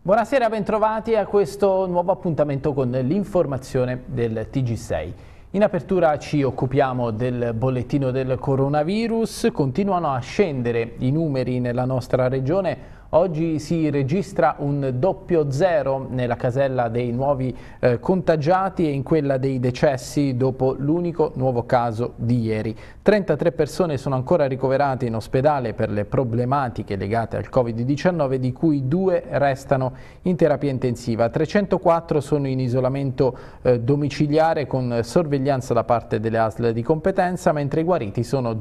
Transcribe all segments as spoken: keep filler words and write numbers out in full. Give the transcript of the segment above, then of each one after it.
Buonasera, bentrovati a questo nuovo appuntamento con l'informazione del T G sei. In apertura ci occupiamo del bollettino del coronavirus. Continuano a scendere i numeri nella nostra regione. Oggi si registra un doppio zero nella casella dei nuovi eh, contagiati e in quella dei decessi dopo l'unico nuovo caso di ieri. trentatré persone sono ancora ricoverate in ospedale per le problematiche legate al Covid diciannove, di cui due restano in terapia intensiva. trecentoquattro sono in isolamento eh, domiciliare con sorveglianza da parte delle A S L di competenza, mentre i guariti sono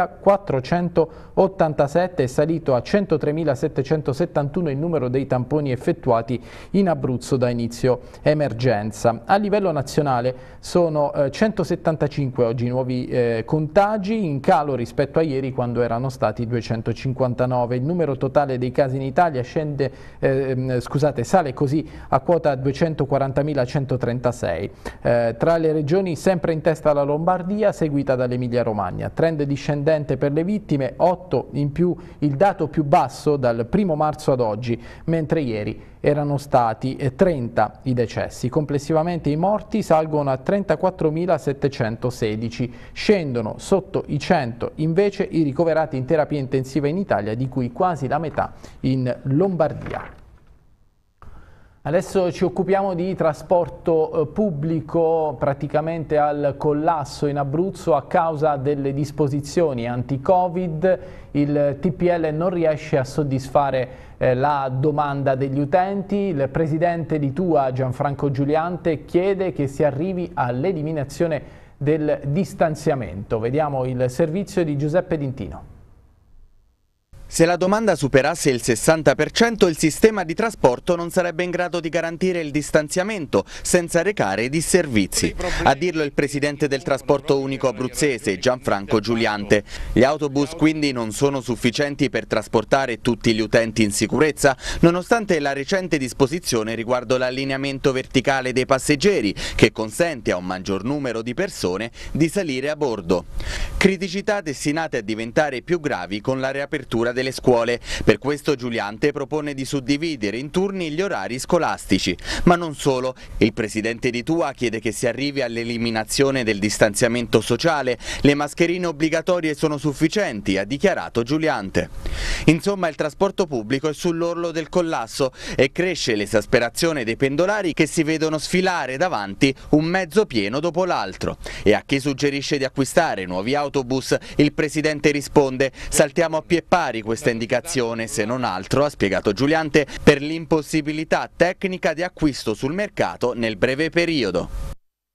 duemilaquattrocentottantasette, è salito a centotremilasettecentosettantuno il numero dei tamponi effettuati in Abruzzo da inizio emergenza. A livello nazionale sono eh, centosettantacinque oggi i nuovi eh, contagi, in calo rispetto a ieri quando erano stati duecentocinquantanove. Il numero totale dei casi in Italia scende, eh, scusate, sale così a quota duecentoquarantamilacentotrentasei. Eh, tra le regioni sempre in testa la Lombardia, seguita dall'Emilia Romagna. Trend discendente per le vittime, otto in più, il dato più basso dal primo marzo ad oggi, mentre ieri erano stati trenta i decessi. Complessivamente i morti salgono a trentaquattromilasettecentosedici, scendono sotto i cento invece i ricoverati in terapia intensiva in Italia, di cui quasi la metà in Lombardia. Adesso ci occupiamo di trasporto pubblico, praticamente al collasso in Abruzzo a causa delle disposizioni anti-Covid. Il T P L non riesce a soddisfare eh, la domanda degli utenti. Il presidente di T U A, Gianfranco Giuliante, chiede che si arrivi all'eliminazione del distanziamento. Vediamo il servizio di Giuseppe D'Intino. Se la domanda superasse il sessanta per cento, il sistema di trasporto non sarebbe in grado di garantire il distanziamento senza recare disservizi. A dirlo il presidente del trasporto unico abruzzese, Gianfranco Giuliante. Gli autobus quindi non sono sufficienti per trasportare tutti gli utenti in sicurezza, nonostante la recente disposizione riguardo l'allineamento verticale dei passeggeri, che consente a un maggior numero di persone di salire a bordo. Criticità destinate a diventare più gravi con la riapertura delle scuole. Per questo Giuliante propone di suddividere in turni gli orari scolastici. Ma non solo. Il presidente di T U A chiede che si arrivi all'eliminazione del distanziamento sociale. Le mascherine obbligatorie sono sufficienti, ha dichiarato Giuliante. Insomma, il trasporto pubblico è sull'orlo del collasso e cresce l'esasperazione dei pendolari che si vedono sfilare davanti un mezzo pieno dopo l'altro. E a chi suggerisce di acquistare nuovi autobus, il presidente risponde: saltiamo a pie pari questa indicazione, se non altro, ha spiegato Giuliante, per l'impossibilità tecnica di acquisto sul mercato nel breve periodo.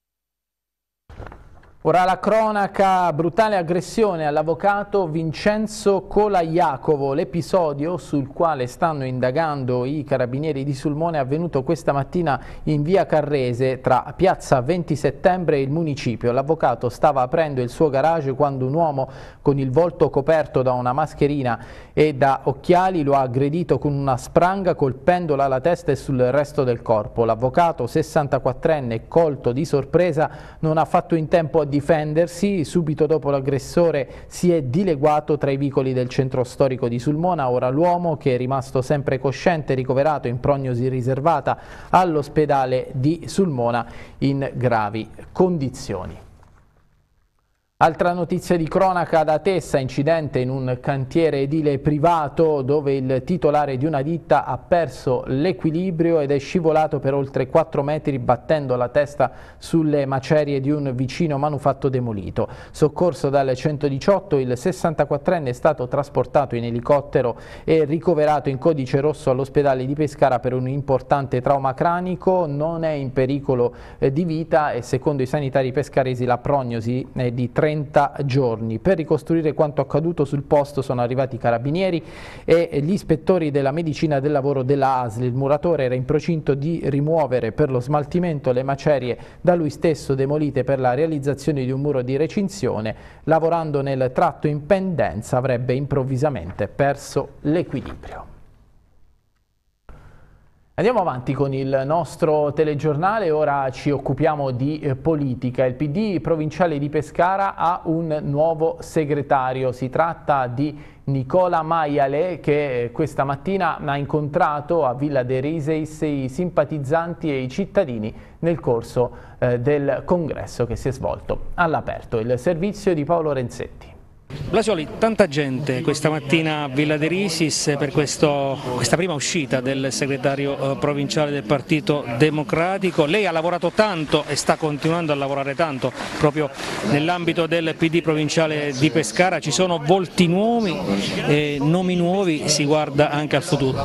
Ora la cronaca, brutale aggressione all'avvocato Vincenzo Colaiacovo. L'episodio, sul quale stanno indagando i carabinieri di Sulmona, è avvenuto questa mattina in via Carrese, tra piazza venti settembre e il municipio. L'avvocato stava aprendo il suo garage quando un uomo con il volto coperto da una mascherina e da occhiali lo ha aggredito con una spranga, colpendolo alla testa e sul resto del corpo. L'avvocato, sessantaquattrenne, colto di sorpresa, non ha fatto in tempo a difendersi. Subito dopo l'aggressore si è dileguato tra i vicoli del centro storico di Sulmona. Ora l'uomo, che è rimasto sempre cosciente, ricoverato in prognosi riservata all'ospedale di Sulmona in gravi condizioni. Altra notizia di cronaca da Tessa, incidente in un cantiere edile privato dove il titolare di una ditta ha perso l'equilibrio ed è scivolato per oltre quattro metri battendo la testa sulle macerie di un vicino manufatto demolito. Soccorso dal centodiciotto, il sessantaquattrenne è stato trasportato in elicottero e ricoverato in codice rosso all'ospedale di Pescara per un importante trauma cranico. Non è in pericolo eh, di vita e secondo i sanitari pescaresi la prognosi è di trenta giorni. Per ricostruire quanto accaduto sul posto sono arrivati i carabinieri e gli ispettori della medicina del lavoro della A S L. Il muratore era in procinto di rimuovere per lo smaltimento le macerie da lui stesso demolite per la realizzazione di un muro di recinzione. Lavorando nel tratto in pendenza avrebbe improvvisamente perso l'equilibrio. Andiamo avanti con il nostro telegiornale, ora ci occupiamo di eh, politica. Il P D provinciale di Pescara ha un nuovo segretario, si tratta di Nicola Maiale che questa mattina ha incontrato a Villa de Riseis i simpatizzanti e i cittadini nel corso eh, del congresso che si è svolto all'aperto. Il servizio di Paolo Renzetti. Blasioli, tanta gente questa mattina a Villa de Riseis per questo, questa prima uscita del segretario eh, provinciale del Partito Democratico. Lei ha lavorato tanto e sta continuando a lavorare tanto proprio nell'ambito del P D provinciale di Pescara. Ci sono volti nuovi, eh, nomi nuovi, si guarda anche al futuro.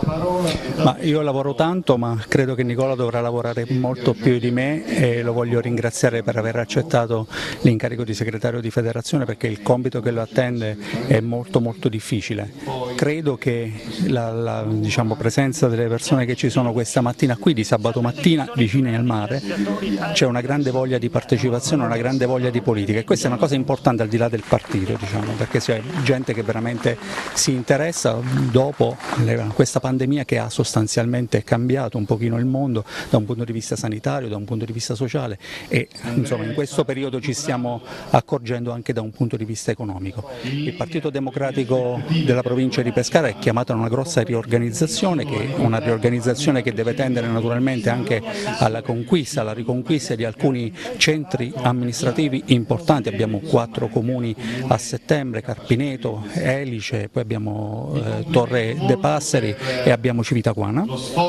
Ma io lavoro tanto, ma credo che Nicola dovrà lavorare molto più di me e lo voglio ringraziare per aver accettato l'incarico di segretario di federazione, perché il compito che lo attende è molto molto difficile. Credo che la, la diciamo, presenza delle persone che ci sono questa mattina qui, di sabato mattina, vicine al mare, c'è una grande voglia di partecipazione, una grande voglia di politica, e questa è una cosa importante al di là del partito, diciamo, perché c'è gente che veramente si interessa dopo le, questa pandemia che ha sostanzialmente cambiato un pochino il mondo da un punto di vista sanitario, da un punto di vista sociale, e insomma in questo periodo ci stiamo accorgendo anche da un punto di vista economico. Il Partito Democratico della provincia di Pescara è chiamato a una grossa riorganizzazione, che è una riorganizzazione che deve tendere naturalmente anche alla conquista, alla riconquista di alcuni centri amministrativi importanti. Abbiamo quattro comuni a settembre: Carpineto, Elice, poi abbiamo eh, Torre de Passeri e abbiamo Civitaquana,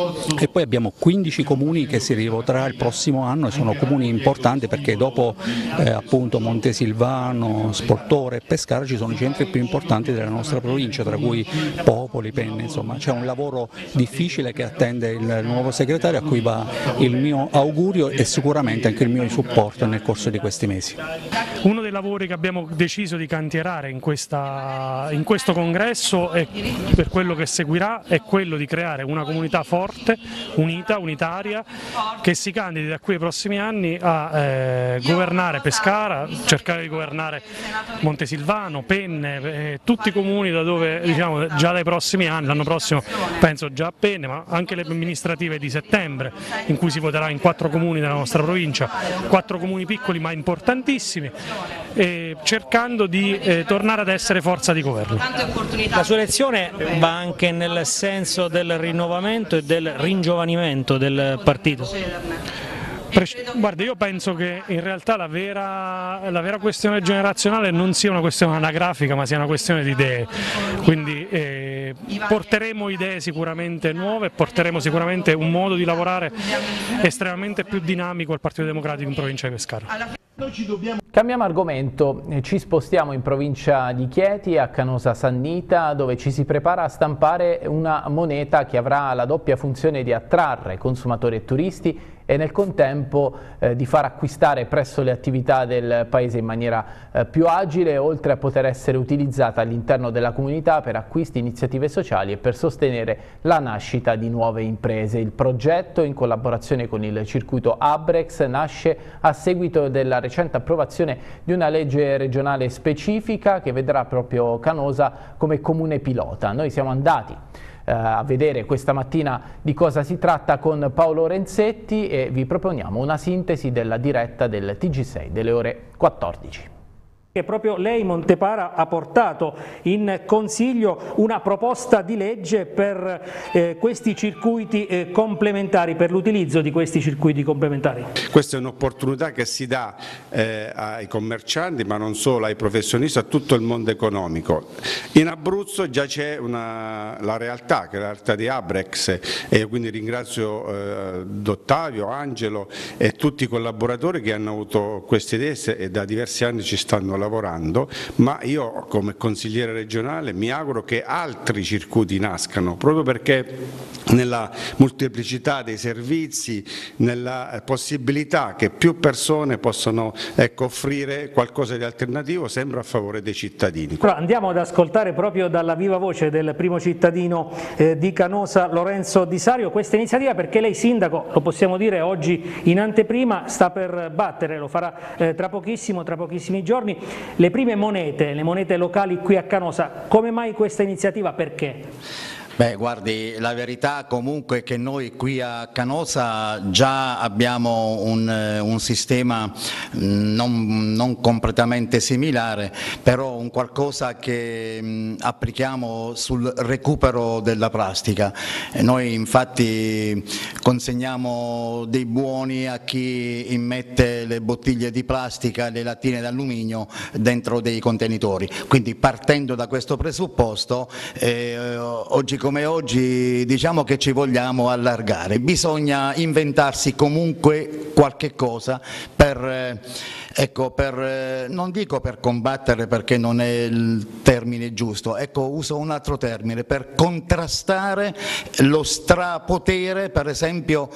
e poi abbiamo quindici comuni che si rivoterà il prossimo anno, e sono comuni importanti perché dopo eh, appunto Montesilvano, Sportore e Pescara ci sono i centri più importanti della nostra provincia, tra cui Popoli, Penne. Insomma c'è un lavoro difficile che attende il nuovo segretario, a cui va il mio augurio e sicuramente anche il mio supporto nel corso di questi mesi. Uno dei lavori che abbiamo deciso di cantierare in, questa, in questo congresso e per quello che seguirà è quello di creare una comunità forte, unita, unitaria, che si candidi da qui ai prossimi anni a eh, governare Pescara, cercare di governare Montesilvano, Penne, eh, tutti i comuni da dove, diciamo, già dai prossimi anni, l'anno prossimo penso già a Penne, ma anche le amministrative di settembre, in cui si voterà in quattro comuni della nostra provincia, quattro comuni piccoli ma importantissimi, eh, cercando di eh, tornare ad essere forza di governo. La sua elezione va anche nel senso del rinnovamento e del ringiovanimento del partito? Guarda, io penso che in realtà la vera, la vera questione generazionale non sia una questione anagrafica, ma sia una questione di idee, quindi eh, porteremo idee sicuramente nuove, porteremo sicuramente un modo di lavorare estremamente più dinamico al Partito Democratico in provincia di Pescara. Cambiamo argomento, ci spostiamo in provincia di Chieti, a Canosa Sannita, dove ci si prepara a stampare una moneta che avrà la doppia funzione di attrarre consumatori e turisti e nel contempo eh, di far acquistare presso le attività del paese in maniera eh, più agile, oltre a poter essere utilizzata all'interno della comunità per acquisti, iniziative sociali e per sostenere la nascita di nuove imprese. Il progetto, in collaborazione con il circuito Abrex, nasce a seguito della recente approvazione di una legge regionale specifica che vedrà proprio Canosa come comune pilota. Noi siamo andati a vedere questa mattina di cosa si tratta con Paolo Renzetti e vi proponiamo una sintesi della diretta del T G sei delle ore quattordici. Che proprio lei, Montepara, ha portato in Consiglio una proposta di legge per eh, questi circuiti eh, complementari, per l'utilizzo di questi circuiti complementari. Questa è un'opportunità che si dà eh, ai commercianti, ma non solo, ai professionisti, a tutto il mondo economico. In Abruzzo già c'è la realtà, che è la realtà di Abrex, e quindi ringrazio eh, Dottavio, Angelo e tutti i collaboratori che hanno avuto queste idee e da diversi anni ci stanno lavorando. lavorando, ma io come consigliere regionale mi auguro che altri circuiti nascano, proprio perché nella molteplicità dei servizi, nella possibilità che più persone possano ecco, offrire qualcosa di alternativo, sempre a favore dei cittadini. Però andiamo ad ascoltare proprio dalla viva voce del primo cittadino eh, di Canosa, Lorenzo Di Sario, questa iniziativa, perché lei, sindaco, lo possiamo dire oggi in anteprima, sta per battere, lo farà eh, tra pochissimo, tra pochissimi giorni, le prime monete, le monete locali qui a Canosa. Come mai questa iniziativa? Perché? Beh, guardi, la verità comunque è che noi qui a Canosa già abbiamo un, un sistema non, non completamente similare, però un qualcosa che mh, applichiamo sul recupero della plastica. Noi infatti consegniamo dei buoni a chi immette le bottiglie di plastica, le lattine d'alluminio dentro dei contenitori, quindi partendo da questo presupposto eh, oggi come oggi diciamo che ci vogliamo allargare, bisogna inventarsi comunque qualche cosa per, ecco, per, non dico per combattere perché non è il termine giusto, ecco, uso un altro termine, per contrastare lo strapotere per esempio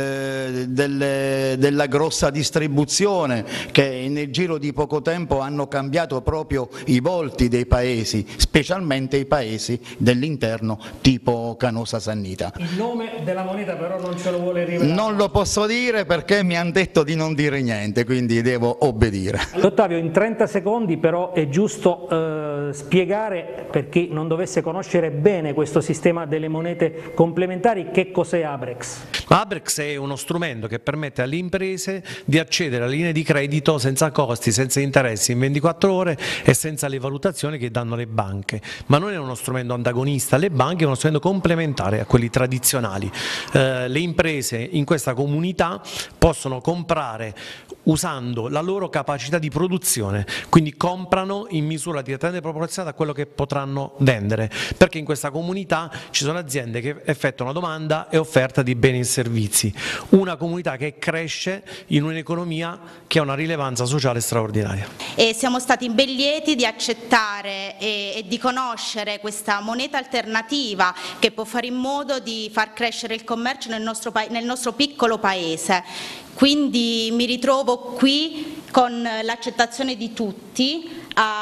eh, delle, della grossa distribuzione che nel giro di poco tempo hanno cambiato proprio i volti dei paesi, specialmente i paesi dell'interno tipo Canosa Sannita. Il nome della moneta però non ce lo vuole rivelare? Non lo posso dire perché mi hanno detto di non dire niente, quindi devo obbedire. Ottavio, in trenta secondi però è giusto eh, spiegare, per chi non dovesse conoscere bene questo sistema delle monete complementari, che cos'è Abrex. Abrex è uno strumento che permette alle imprese di accedere a linee di credito senza costi, senza interessi, in ventiquattro ore e senza le valutazioni che danno le banche, ma non è uno strumento antagonista alle banche, è uno strumento complementare a quelli tradizionali. Eh, le imprese in questa comunità possono comprare usando la loro capacità di produzione, quindi comprano in misura direttamente proporzionata a quello che potranno vendere, perché in questa comunità ci sono aziende che effettuano domanda e offerta di beni e servizi, una comunità che cresce in un'economia che ha una rilevanza sociale straordinaria. E siamo stati ben lieti di accettare e, e di conoscere questa moneta alternativa che può fare in modo di far crescere il commercio nel nostro, nel nostro piccolo paese. Quindi mi ritrovo qui con l'accettazione di tutti,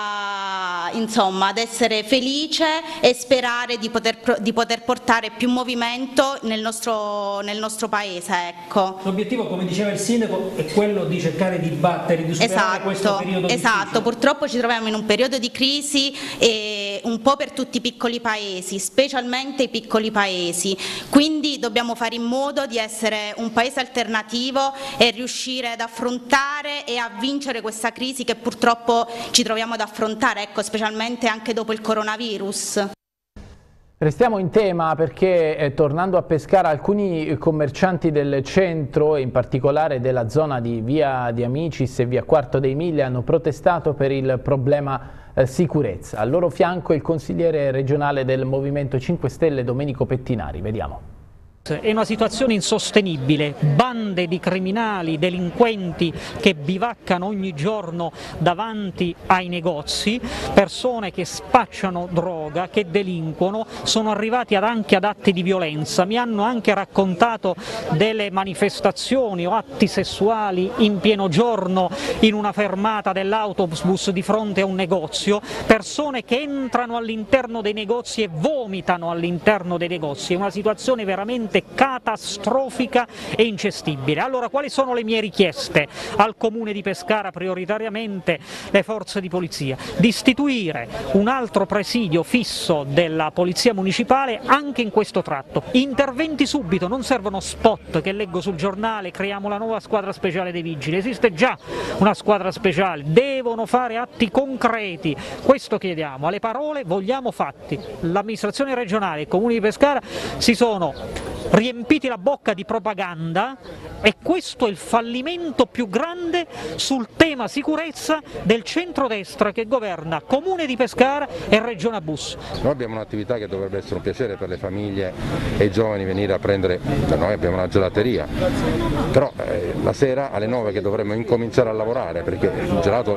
a, insomma, ad essere felice e sperare di poter, di poter portare più movimento nel nostro, nel nostro paese. Ecco. L'obiettivo, come diceva il sindaco, è quello di cercare di battere, di superare esatto, questo periodo esatto. difficile. Purtroppo ci troviamo in un periodo di crisi e un po' per tutti i piccoli paesi, specialmente i piccoli paesi, quindi dobbiamo fare in modo di essere un paese alternativo e riuscire ad affrontare e a vincere questa crisi che purtroppo ci troviamo ad affrontare, ecco, specialmente anche dopo il coronavirus. Restiamo in tema perché eh, tornando a Pescara alcuni commercianti del centro e in particolare della zona di via di Amicis e via Quarto dei Mille hanno protestato per il problema eh, sicurezza. Al loro fianco il consigliere regionale del Movimento cinque Stelle Domenico Pettinari. Vediamo. È una situazione insostenibile, bande di criminali, delinquenti che bivaccano ogni giorno davanti ai negozi, persone che spacciano droga, che delinquono, sono arrivati ad anche ad atti di violenza, mi hanno anche raccontato delle manifestazioni o atti sessuali in pieno giorno in una fermata dell'autobus di fronte a un negozio, persone che entrano all'interno dei negozi e vomitano all'interno dei negozi, è una situazione veramente catastrofica e ingestibile. Allora, quali sono le mie richieste al Comune di Pescara, prioritariamente le forze di polizia? Di istituire un altro presidio fisso della Polizia Municipale anche in questo tratto. Interventi subito, non servono spot che leggo sul giornale, creiamo la nuova squadra speciale dei vigili, esiste già una squadra speciale, devono fare atti concreti, questo chiediamo, alle parole vogliamo fatti. L'amministrazione regionale e il Comune di Pescara si sono riempiti la bocca di propaganda e questo è il fallimento più grande sul tema sicurezza del centrodestra che governa Comune di Pescara e Regione Abruzzo. Noi abbiamo un'attività che dovrebbe essere un piacere per le famiglie e i giovani venire a prendere, da noi abbiamo una gelateria, però eh, la sera alle nove che dovremmo incominciare a lavorare perché il gelato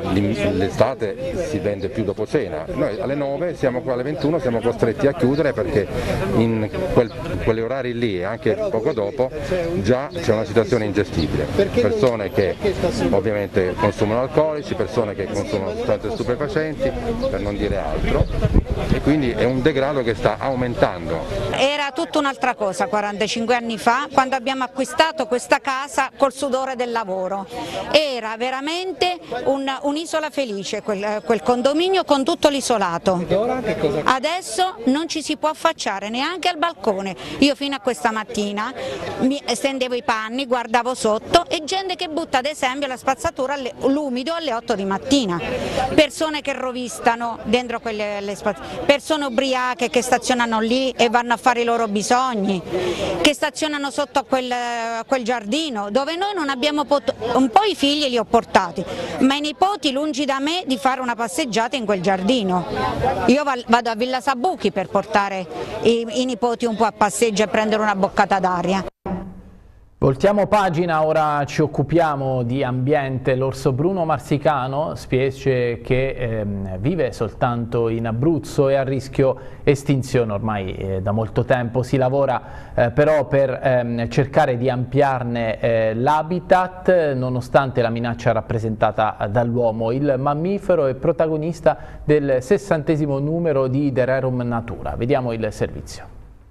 l'estate si vende più dopo cena, noi alle nove siamo qua alle ventuno, siamo costretti a chiudere perché in quel, quegli orari lì e anche poco dopo già c'è una situazione ingestibile, persone che ovviamente consumano alcolici, persone che consumano sostanze stupefacenti, per non dire altro. e quindi è un degrado che sta aumentando. Era tutta un'altra cosa quarantacinque anni fa, quando abbiamo acquistato questa casa col sudore del lavoro. Era veramente un'isola felice quel, quel condominio con tutto l'isolato. Adesso non ci si può affacciare neanche al balcone. Io fino a questa mattina mi stendevo i panni, guardavo sotto e gente che butta ad esempio la spazzatura, l'umido alle otto di mattina. Persone che rovistano dentro quelle le spazzature, persone ubriache che stazionano lì e vanno a fare i loro bisogni, che stazionano sotto a quel, a quel giardino dove noi non abbiamo potuto, un po' i figli li ho portati, ma i nipoti lungi da me di fare una passeggiata in quel giardino. Io vado a Villa Sabuchi per portare i, i nipoti un po' a passeggio e prendere una boccata d'aria. Voltiamo pagina, ora ci occupiamo di ambiente. L'orso bruno marsicano, specie che eh, vive soltanto in Abruzzo, è a rischio estinzione ormai eh, da molto tempo. Si lavora eh, però per eh, cercare di ampliarne eh, l'habitat, nonostante la minaccia rappresentata dall'uomo. Il mammifero è protagonista del sessantesimo numero di The Rerum Natura. Vediamo il servizio.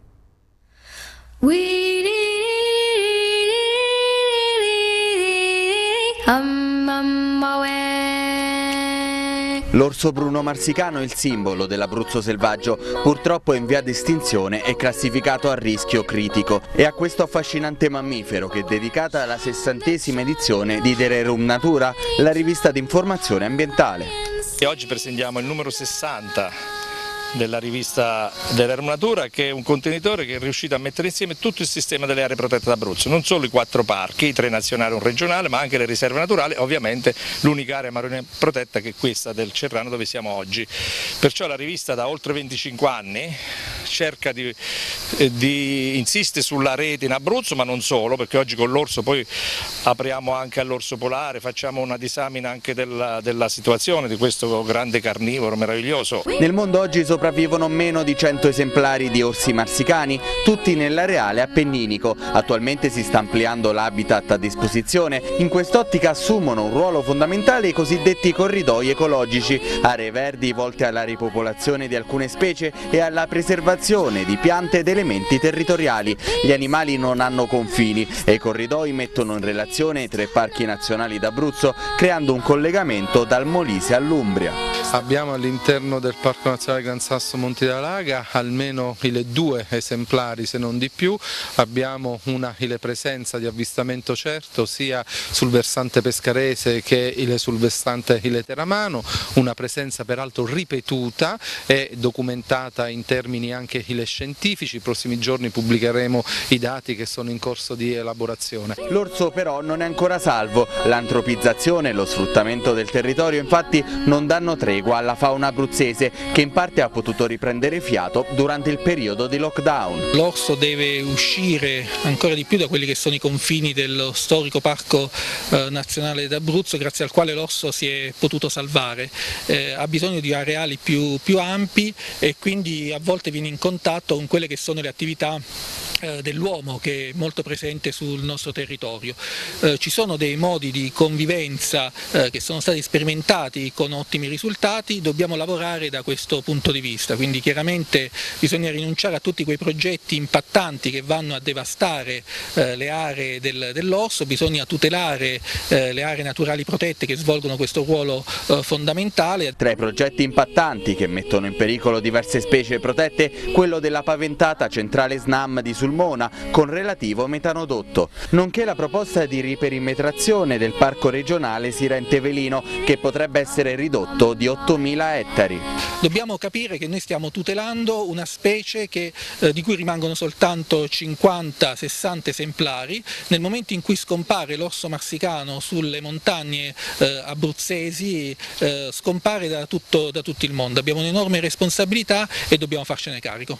L'orso bruno marsicano è il simbolo dell'Abruzzo selvaggio, purtroppo è in via di estinzione e classificato a rischio critico. È a questo affascinante mammifero che è dedicata la sessantesima edizione di The Rerum Natura, la rivista di informazione ambientale. E oggi presentiamo il numero sessanta della rivista The Rerum Natura, che è un contenitore che è riuscito a mettere insieme tutto il sistema delle aree protette d'Abruzzo, non solo i quattro parchi, i tre nazionali e un regionale, ma anche le riserve naturali, ovviamente l'unica area marina protetta che è questa del Cerrano dove siamo oggi. Perciò la rivista da oltre venticinque anni cerca di, eh, di insiste sulla rete in Abruzzo, ma non solo, perché oggi con l'orso poi apriamo anche all'orso polare, facciamo una disamina anche della, della situazione di questo grande carnivoro meraviglioso. Nel mondo oggi sopravvivono meno di cento esemplari di orsi marsicani, tutti nell'areale appenninico. Attualmente si sta ampliando l'habitat a disposizione. In quest'ottica assumono un ruolo fondamentale i cosiddetti corridoi ecologici, aree verdi volte alla ripopolazione di alcune specie e alla preservazione di piante ed elementi territoriali. Gli animali non hanno confini e i corridoi mettono in relazione i tre parchi nazionali d'Abruzzo, creando un collegamento dal Molise all'Umbria. Abbiamo all'interno del Parco Nazionale Gran Sasso Monti della Laga almeno due esemplari se non di più, abbiamo una presenza di avvistamento certo sia sul versante pescarese che sul versante teramano, una presenza peraltro ripetuta e documentata in termini anche scientifici. I prossimi giorni pubblicheremo i dati che sono in corso di elaborazione. L'orso però non è ancora salvo, l'antropizzazione e lo sfruttamento del territorio infatti non danno tregua alla fauna abruzzese, che in parte ha potuto riprendere fiato durante il periodo di lockdown. L'orso deve uscire ancora di più da quelli che sono i confini dello storico Parco eh, Nazionale d'Abruzzo, grazie al quale l'orso si è potuto salvare. Eh, ha bisogno di areali più, più ampi e quindi a volte viene in contatto con quelle che sono le attività dell'uomo che è molto presente sul nostro territorio. Eh, ci sono dei modi di convivenza eh, che sono stati sperimentati con ottimi risultati, dobbiamo lavorare da questo punto di vista, quindi chiaramente bisogna rinunciare a tutti quei progetti impattanti che vanno a devastare eh, le aree del, dell'orso, bisogna tutelare eh, le aree naturali protette che svolgono questo ruolo eh, fondamentale. Tra i progetti impattanti che mettono in pericolo diverse specie protette, quello della paventata centrale SNAM di Sulmona con relativo metanodotto, nonché la proposta di riperimetrazione del parco regionale Sirente Velino, che potrebbe essere ridotto di ottomila ettari. Dobbiamo capire che noi stiamo tutelando una specie che, eh, di cui rimangono soltanto cinquanta sessanta esemplari. Nel momento in cui scompare l'orso marsicano sulle montagne eh, abruzzesi, eh, scompare da tutto, da tutto il mondo. Abbiamo un'enorme responsabilità e dobbiamo farcene carico.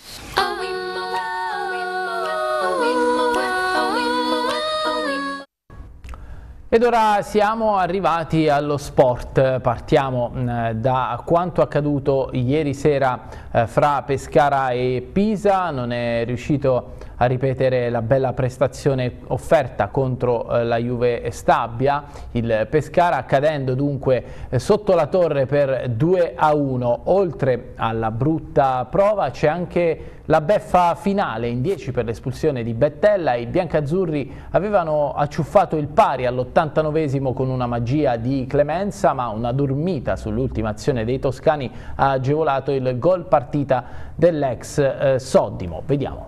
Ed ora siamo arrivati allo sport, partiamo eh, da quanto accaduto ieri sera eh, fra Pescara e Pisa. Non è riuscito a ripetere la bella prestazione offerta contro eh, la Juve Stabia. Il Pescara cadendo dunque eh, sotto la torre per due a uno. Oltre alla brutta prova c'è anche la beffa finale in dieci per l'espulsione di Bettella. I biancazzurri avevano acciuffato il pari all'ottantanovesimo con una magia di clemenza, ma una dormita sull'ultima azione dei toscani ha agevolato il gol partita dell'ex eh, Soddimo. Vediamo.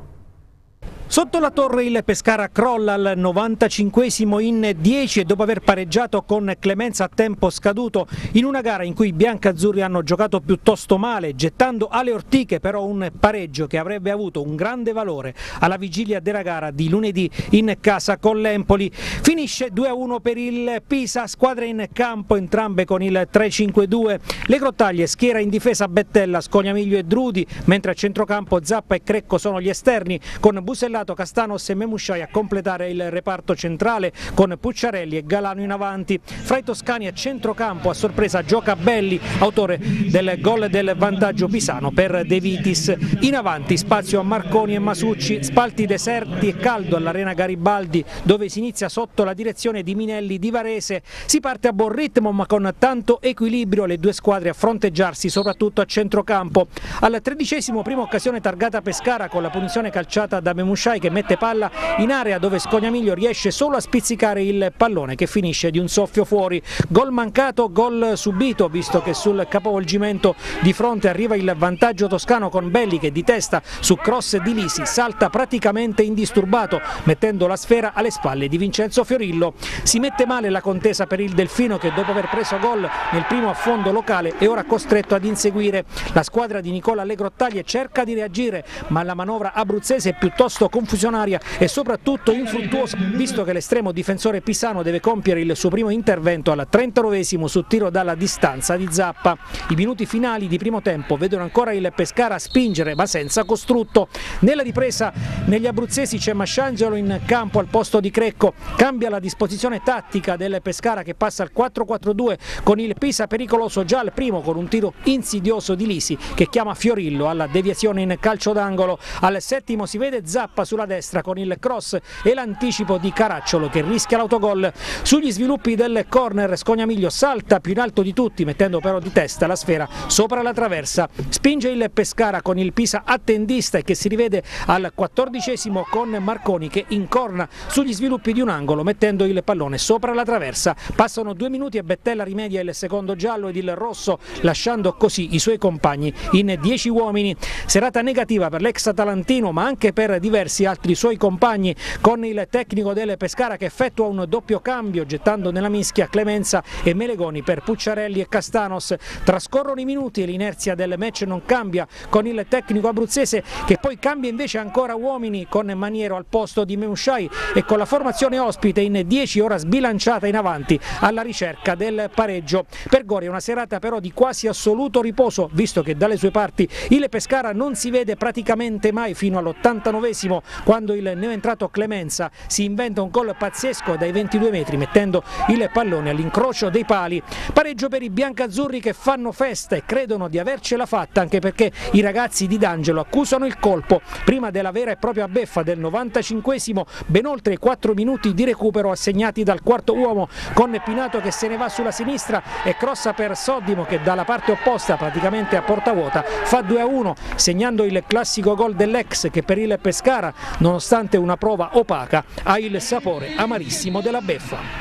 Sotto la torre il Pescara crolla al novantacinquesimo in dieci e dopo aver pareggiato con clemenza a tempo scaduto in una gara in cui i biancazzurri hanno giocato piuttosto male, gettando alle ortiche però un pareggio che avrebbe avuto un grande valore alla vigilia della gara di lunedì in casa con l'Empoli. Finisce due a uno per il Pisa, squadre in campo entrambe con il tre cinque due. Le Grottaglie schiera in difesa Bettella, Scognamiglio e Drudi, mentre a centrocampo Zappa e Crecco sono gli esterni, con Busellato, Castanos e Memusciai a completare il reparto centrale con Pucciarelli e Galano in avanti. Fra i toscani a centrocampo a sorpresa gioca Belli, autore del gol del vantaggio pisano per De Vitis. In avanti spazio a Marconi e Masucci, spalti deserti e caldo all'Arena Garibaldi dove si inizia sotto la direzione di Minelli di Varese. Si parte a buon ritmo ma con tanto equilibrio, le due squadre a fronteggiarsi soprattutto a centrocampo. Al tredicesimo prima occasione targata Pescara con la punizione calciata da Memusciai che mette palla in area dove Scognamiglio riesce solo a spizzicare il pallone che finisce di un soffio fuori. Gol mancato, gol subito, visto che sul capovolgimento di fronte arriva il vantaggio toscano con Belli che di testa su cross di Lisi salta praticamente indisturbato mettendo la sfera alle spalle di Vincenzo Fiorillo. Si mette male la contesa per il Delfino che dopo aver preso gol nel primo affondo locale è ora costretto ad inseguire. La squadra di Nicola Le Grottaglie cerca di reagire ma la manovra abruzzese è piuttosto confusionaria e soprattutto infruttuosa, visto che l'estremo difensore pisano deve compiere il suo primo intervento al trentanovesimo su tiro dalla distanza di Zappa. I minuti finali di primo tempo vedono ancora il Pescara spingere ma senza costrutto. Nella ripresa negli abruzzesi c'è Masciangelo in campo al posto di Crecco, cambia la disposizione tattica del Pescara che passa al quattro quattro due con il Pisa pericoloso già al primo con un tiro insidioso di Lisi che chiama Fiorillo alla deviazione in calcio d'angolo. Al settimo si vede Zappa sulla destra con il cross e l'anticipo di Caracciolo che rischia l'autogol. Sugli sviluppi del corner Scognamiglio salta più in alto di tutti mettendo però di testa la sfera sopra la traversa. Spinge il Pescara con il Pisa attendista e che si rivede al quattordicesimo con Marconi che incorna sugli sviluppi di un angolo mettendo il pallone sopra la traversa. Passano due minuti e Bettella rimedia il secondo giallo ed il rosso lasciando così i suoi compagni in dieci uomini. Serata negativa per l'ex atalantino ma anche per diversi altri suoi compagni, con il tecnico del Pescara che effettua un doppio cambio gettando nella mischia Clemenza e Melegoni per Pucciarelli e Castanos. Trascorrono i minuti e l'inerzia del match non cambia, con il tecnico abruzzese che poi cambia invece ancora uomini con Maniero al posto di Memusciai e con la formazione ospite in dieci ora sbilanciata in avanti alla ricerca del pareggio. Per Gori è una serata però di quasi assoluto riposo, visto che dalle sue parti il Pescara non si vede praticamente mai fino all'ottantanovesimo quando il neoentrato Clemenza si inventa un gol pazzesco dai ventidue metri mettendo il pallone all'incrocio dei pali. Pareggio per i biancazzurri che fanno festa e credono di avercela fatta, anche perché i ragazzi di D'Angelo accusano il colpo prima della vera e propria beffa del novantacinquesimo, ben oltre i quattro minuti di recupero assegnati dal quarto uomo, con Pinato che se ne va sulla sinistra e crossa per Soddimo che dalla parte opposta praticamente a porta vuota fa due a uno, segnando il classico gol dell'ex che per il Pescara, nonostante una prova opaca, ha il sapore amarissimo della beffa.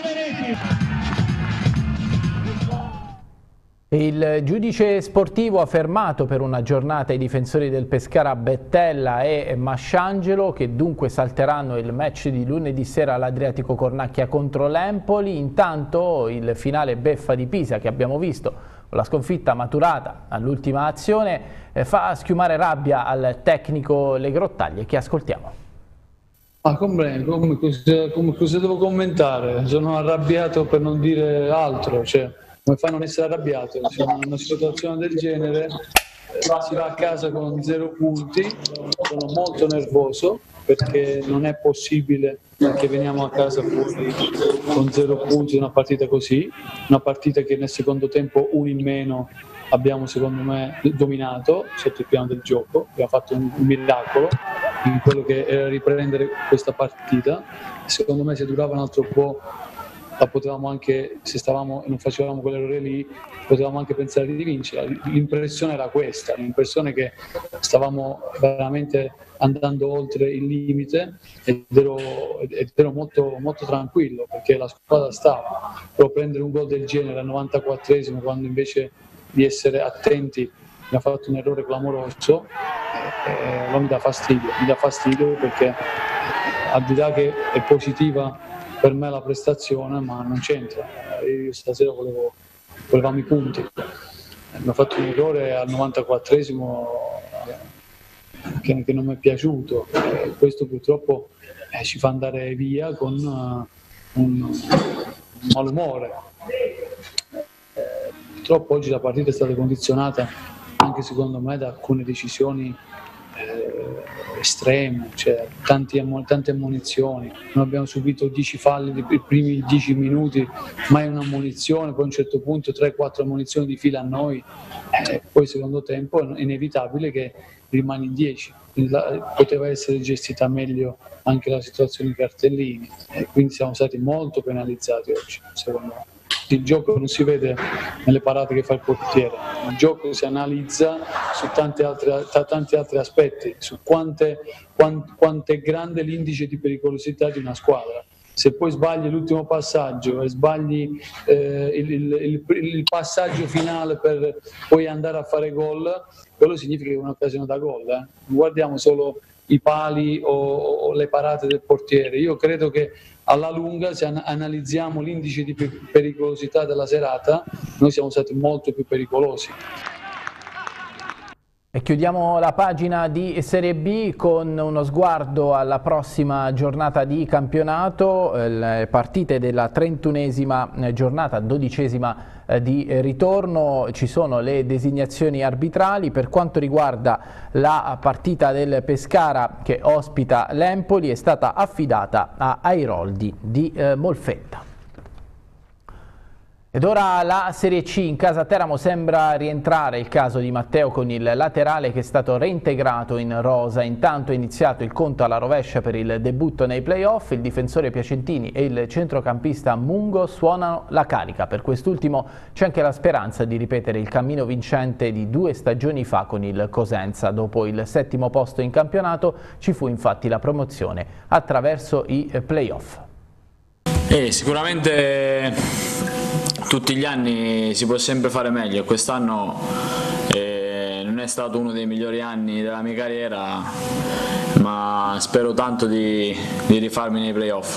Il giudice sportivo ha fermato per una giornata i difensori del Pescara Bettella e Masciangelo, che dunque salteranno il match di lunedì sera all'Adriatico Cornacchia contro l'Empoli. Intanto il finale beffa di Pisa che abbiamo visto con la sconfitta maturata all'ultima azione eh, fa schiumare rabbia al tecnico Le Grottaglie, che ascoltiamo. Ah, come, come, cosa, come, cosa devo commentare? Sono arrabbiato per non dire altro, cioè, come fai a non essere arrabbiato? Cioè, in una situazione del genere si va a casa con zero punti, sono molto nervoso perché non è possibile che veniamo a casa fuori con zero punti in una partita così, una partita che nel secondo tempo uno in meno abbiamo secondo me dominato sotto il piano del gioco, abbiamo fatto un miracolo in quello che era riprendere questa partita. Secondo me se durava un altro po' la potevamo anche, se stavamo e non facevamo quell'errore lì, potevamo anche pensare di vincere. L'impressione era questa, l'impressione che stavamo veramente andando oltre il limite ed ero, ed ero molto, molto tranquillo perché la squadra stava. Però prendere un gol del genere al novantaquattresimo, quando invece di essere attenti mi ha fatto un errore clamoroso, eh, non mi dà fastidio, mi dà fastidio perché al di là che è positiva per me la prestazione, ma non c'entra. Io stasera volevo, volevamo i punti. Mi ha fatto un errore al novantaquattresimo che, che non mi è piaciuto. E questo purtroppo eh, ci fa andare via con uh, un, un malumore. Eh, purtroppo oggi la partita è stata condizionata anche secondo me da alcune decisioni eh, estreme, cioè tanti, tante ammonizioni. Noi abbiamo subito dieci falli nei primi dieci minuti, mai una ammonizione, poi a un certo punto tre quattro ammonizioni di fila a noi, eh, poi secondo tempo è inevitabile che rimani in dieci. La, poteva essere gestita meglio anche la situazione dei cartellini, e quindi siamo stati molto penalizzati oggi, secondo me. Il gioco non si vede nelle parate che fa il portiere, il gioco si analizza su tanti altri, tanti altri aspetti, su quante, quant, quanto è grande l'indice di pericolosità di una squadra. Se poi sbagli l'ultimo passaggio e sbagli eh, il, il, il, il passaggio finale per poi andare a fare gol, quello significa che è un'occasione da gol. Eh. Non guardiamo solo i pali o, o le parate del portiere. Io credo che alla lunga, se analizziamo l'indice di pericolosità della serata, noi siamo stati molto più pericolosi. E chiudiamo la pagina di Serie B con uno sguardo alla prossima giornata di campionato, le partite della trentunesima giornata, dodicesima di ritorno. Ci sono le designazioni arbitrali. Per quanto riguarda la partita del Pescara che ospita l'Empoli, è stata affidata a Airoldi di eh, Molfetta. Ed ora la Serie C. In casa Teramo sembra rientrare il caso di Matteo con il laterale che è stato reintegrato in rosa. Intanto è iniziato il conto alla rovescia per il debutto nei playoff. Il difensore Piacentini e il centrocampista Mungo suonano la carica. Per quest'ultimo c'è anche la speranza di ripetere il cammino vincente di due stagioni fa con il Cosenza. Dopo il settimo posto in campionato ci fu infatti la promozione attraverso i playoff. Eh, sicuramente tutti gli anni si può sempre fare meglio. Quest'anno eh, non è stato uno dei migliori anni della mia carriera, ma spero tanto di, di rifarmi nei playoff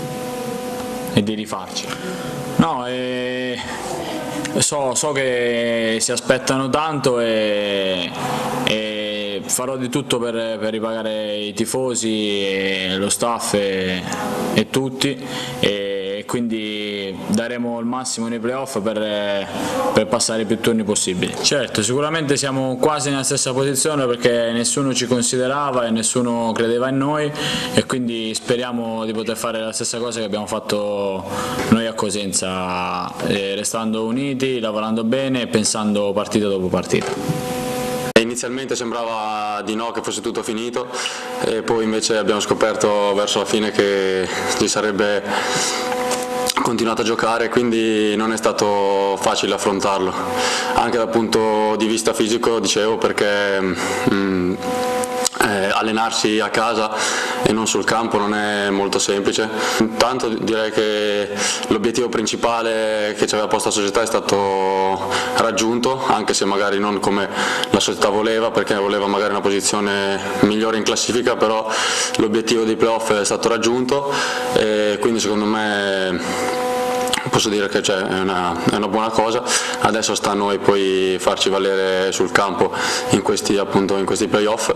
e di rifarci. No, eh, so, so che si aspettano tanto e, e farò di tutto per, per ripagare i tifosi, e lo staff e, e tutti. E, quindi daremo il massimo nei playoff per, per passare più turni possibili. Certo, sicuramente siamo quasi nella stessa posizione perché nessuno ci considerava e nessuno credeva in noi, e quindi speriamo di poter fare la stessa cosa che abbiamo fatto noi a Cosenza, eh, restando uniti, lavorando bene e pensando partita dopo partita. Inizialmente sembrava di no, che fosse tutto finito, e poi invece abbiamo scoperto verso la fine che ci sarebbe continuato a giocare, quindi non è stato facile affrontarlo, anche dal punto di vista fisico, dicevo, perché mh, eh, allenarsi a casa e non sul campo non è molto semplice. Intanto direi che l'obiettivo principale che ci aveva posto la società è stato raggiunto, anche se magari non come la società voleva, perché voleva magari una posizione migliore in classifica, però l'obiettivo dei playoff è stato raggiunto, e quindi secondo me posso dire che cioè, è, una, è una buona cosa. Adesso sta a noi poi farci valere sul campo in questi, appunto, in questi playoff.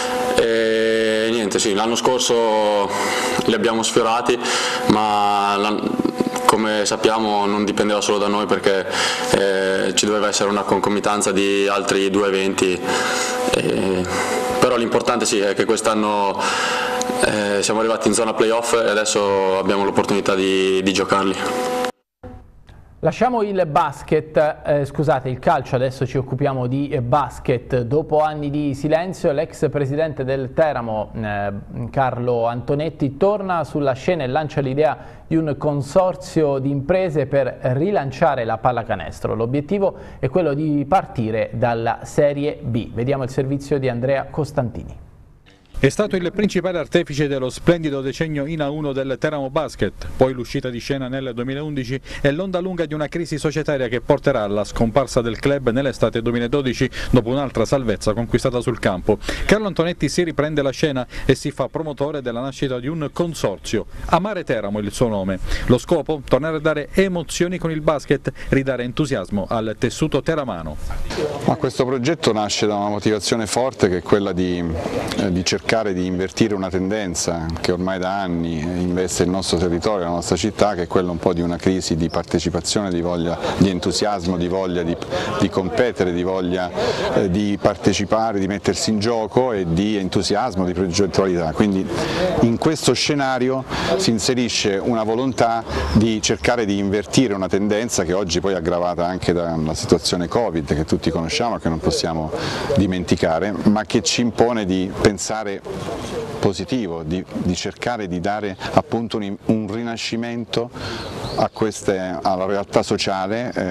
E niente, sì, l'anno scorso li abbiamo sfiorati, ma come sappiamo non dipendeva solo da noi, perché eh, ci doveva essere una concomitanza di altri due eventi, eh, però l'importante sì è che quest'anno eh, siamo arrivati in zona playoff e adesso abbiamo l'opportunità di, di giocarli. Lasciamo il basket, eh, scusate, il calcio, adesso ci occupiamo di eh, basket. Dopo anni di silenzio, l'ex presidente del Teramo, eh, Carlo Antonetti, torna sulla scena e lancia l'idea di un consorzio di imprese per rilanciare la pallacanestro. L'obiettivo è quello di partire dalla Serie B. Vediamo il servizio di Andrea Costantini. È stato il principale artefice dello splendido decennio in A uno del Teramo Basket, poi l'uscita di scena nel duemilaundici e l'onda lunga di una crisi societaria che porterà alla scomparsa del club nell'estate duemiladodici dopo un'altra salvezza conquistata sul campo. Carlo Antonetti si riprende la scena e si fa promotore della nascita di un consorzio. Amare Teramo è il suo nome. Lo scopo? Tornare a dare emozioni con il basket, ridare entusiasmo al tessuto teramano. Ma questo progetto nasce da una motivazione forte che è quella di, eh, di cercare di invertire una tendenza che ormai da anni investe il nostro territorio, la nostra città, che è quella un po' di una crisi di partecipazione, di voglia, di entusiasmo, di voglia di, di competere, di voglia eh, di partecipare, di mettersi in gioco e di entusiasmo, di progettualità. Quindi in questo scenario si inserisce una volontà di cercare di invertire una tendenza che oggi poi è aggravata anche dalla situazione Covid che tutti conosciamo e che non possiamo dimenticare, ma che ci impone di pensare positivo, di, di cercare di dare appunto un, un rinascimento a queste, alla realtà sociale, eh,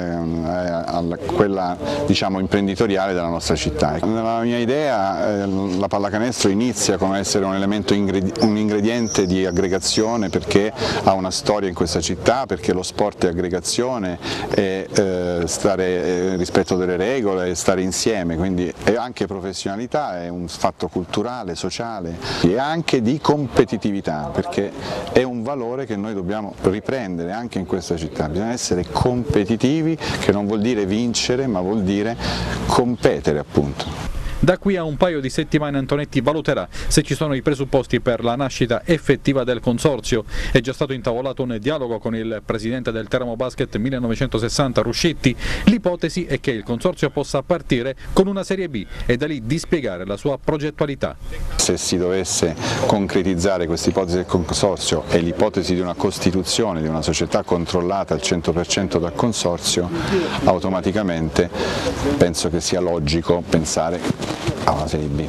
a quella diciamo imprenditoriale della nostra città. Nella mia idea eh, la pallacanestro inizia come essere un elemento, un ingrediente di aggregazione perché ha una storia in questa città, perché lo sport è aggregazione, è eh, stare eh, rispetto delle regole, è stare insieme, quindi è anche professionalità, è un fatto culturale, sociale e anche di competitività, perché è un valore che noi dobbiamo riprendere anche in questa città. Bisogna essere competitivi, che non vuol dire vincere, ma vuol dire competere appunto. Da qui a un paio di settimane Antonetti valuterà se ci sono i presupposti per la nascita effettiva del consorzio. È già stato intavolato un dialogo con il presidente del Teramo Basket millenovecentosessanta Ruscetti. L'ipotesi è che il consorzio possa partire con una Serie B e da lì dispiegare la sua progettualità. Se si dovesse concretizzare questa ipotesi del consorzio e l'ipotesi di una costituzione di una società controllata al cento per cento dal consorzio, automaticamente penso che sia logico pensare a una Serie B.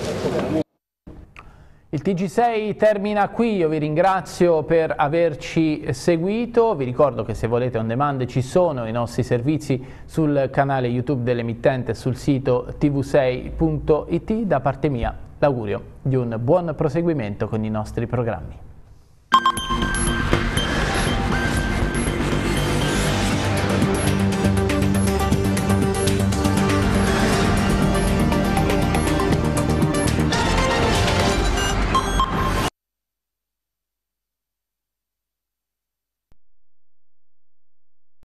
Il T G sei termina qui, io vi ringrazio per averci seguito, vi ricordo che se volete on demand ci sono i nostri servizi sul canale YouTube dell'emittente e sul sito T V sei punto it. Da parte mia l'augurio di un buon proseguimento con i nostri programmi.